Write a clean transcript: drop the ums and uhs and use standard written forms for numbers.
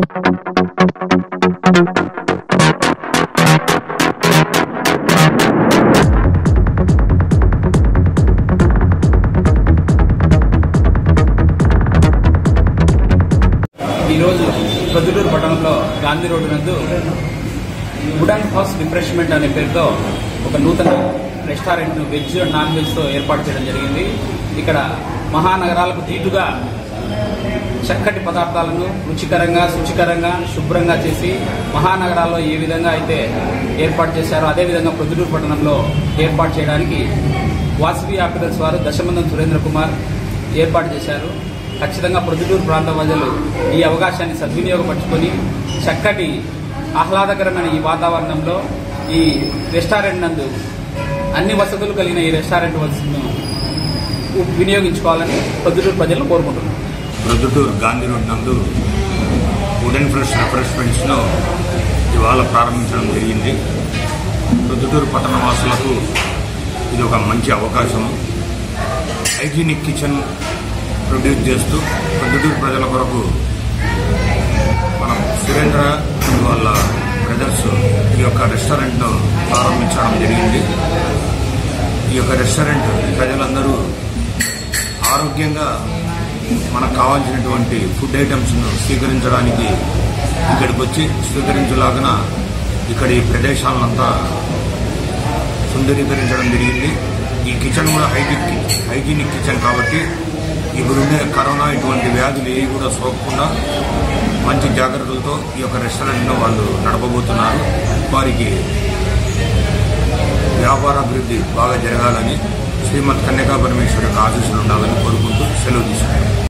ఈరోజు ప్రొద్దుటూరు పట్టణంలో గాంధీ రోడ్డు నందు వుడెన్ హౌస్ రిఫ్రెష్మెంట్ అనే పేరుతో ఒక నూతన రెస్టారెంట్ వెజ్ అండ్ నాన్ వెజ్తో ఏర్పాటు చేయడం జరిగింది. ఇక్కడ మహానగరాలకు దీటుగా చక్కటి పదార్థాలను రుచికరంగా, శుచికరంగా, శుభ్రంగా చేసి మహానగరాల్లో ఏ విధంగా అయితే ఏర్పాటు చేశారో అదేవిధంగా ప్రొద్దుటూరు పట్టణంలో ఏర్పాటు చేయడానికి వాసవి ఆపికల్స్ వారు దశమందం సురేంద్ర కుమార్ ఏర్పాటు చేశారు. ఖచ్చితంగా ప్రొద్దుటూరు ప్రాంత ప్రజలు ఈ అవకాశాన్ని సద్వినియోగపరుచుకొని చక్కటి ఆహ్లాదకరమైన ఈ వాతావరణంలో ఈ రెస్టారెంట్ నందు అన్ని వసతులు కలిగిన ఈ రెస్టారెంట్ వసతులను వినియోగించుకోవాలని ప్రొద్దుటూరు ప్రజలను కోరుకుంటున్నారు. ప్రొద్దుటూరు గాంధీ రోడ్ నందు వుడెన్ ఫ్రెష్ రిఫ్రెష్మెంట్స్ను ఇవాళ ప్రారంభించడం జరిగింది. ప్రొద్దుటూరు పట్టణ వాసులకు ఇది ఒక మంచి అవకాశం. హైజీనిక్ కిచెన్ ప్రొడ్యూస్ చేస్తూ ప్రొద్దుటూరు ప్రజల కొరకు మనం సురేంద్ర వాళ్ళ బ్రదర్స్ ఈ యొక్క రెస్టారెంట్ను ప్రారంభించడం జరిగింది. ఈ యొక్క రెస్టారెంట్ ప్రజలందరూ ఆరోగ్యంగా మనకు కావాల్సినటువంటి ఫుడ్ ఐటమ్స్ను స్వీకరించడానికి ఇక్కడికి వచ్చి స్వీకరించలాగిన ఇక్కడి ప్రదేశాలంతా సుందరీకరించడం జరిగింది. ఈ కిచెన్ కూడా హైజీనిక్ కిచెన్ కాబట్టి ఇప్పుడుండే కరోనా ఇటువంటి వ్యాధులు ఏవి కూడా సోకకుండా మంచి జాగ్రత్తలతో ఈ యొక్క రెస్టారెంట్ను వాళ్ళు నడపబోతున్నారు. వారికి వ్యాపారాభివృద్ధి బాగా జరగాలని శ్రీమద్ కన్యకా పరమేశ్వరి యొక్క ఆశీస్సులు ఉండాలని కోరుకుంటూ సెలవు తీసుకుంటారు.